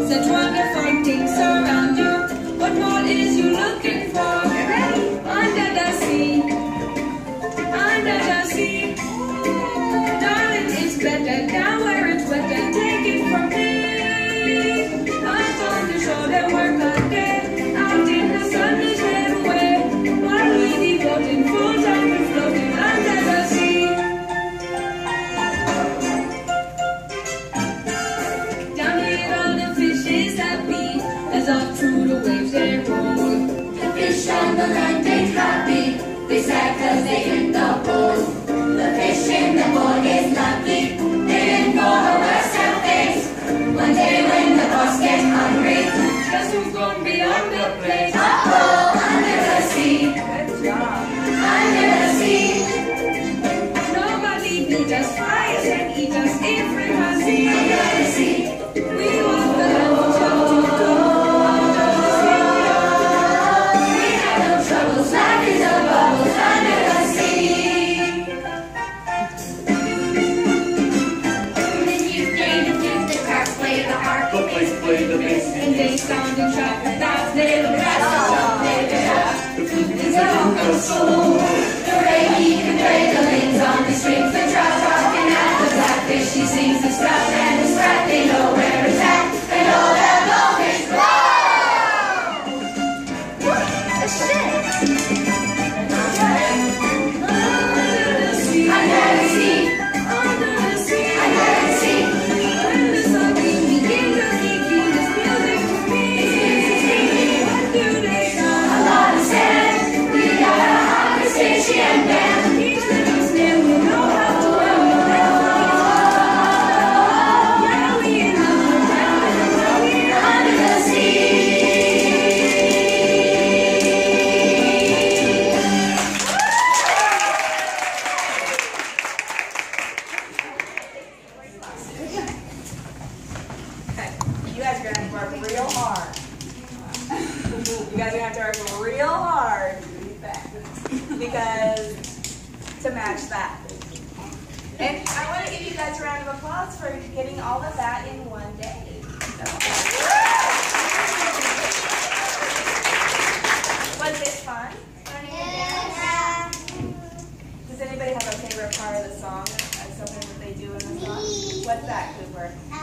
Such wonderful things surround you. What more is you looking for? Under the sea, under the sea. Darling, it's better down where it's wetter. Take it from me. I'm going to show them work again. Out in the sun is everywhere. While we devoting full time to floating under the sea. Down here all the fishes happy as up through the waves they roll. The fish on the land ain't happy. They sad cause they hit the bowl. The fish in the bowl is lucky. They didn't for a worse face. One day when the boss gets hungry, guess who's gonna be on the plate? Uh-oh, under the sea. Good job. Under the sea. Nobody beat us, fires and eat us if we can see. Under the sea. We walk the level jump to go. Under the sea. We have no troubles, life is a bubbles under the sea. Then you gain a flute, the crafts play the harp, the bass play the bass, and they sound and trap, and that's nail the rest of jump, they have. The flute is a hunk of soul. The reggae can play the lings on the strings, the trout rocking at the blackfish, she sings the sprout and the sprat, they know where it's at, and all that goldfish blow. What a shit! To match that. And I want to give you guys a round of applause for getting all of that in one day. Was it fun? Yeah. Does anybody have a favorite part of the song? Something that they do in the song? What's that, Cooper?